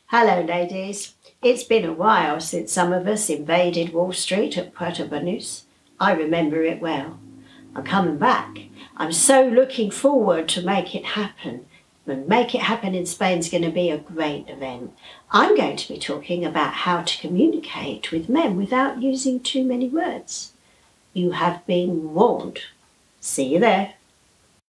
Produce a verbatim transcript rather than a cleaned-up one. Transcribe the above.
Hello ladies, it's been a while since some of us invaded Wall Street at Puerto Banús. I remember it well. I'm coming back. I'm so looking forward to make it happen. And Make It Happen in Spain is going to be a great event. I'm going to be talking about how to communicate with men without using too many words. You have been warned. See you there.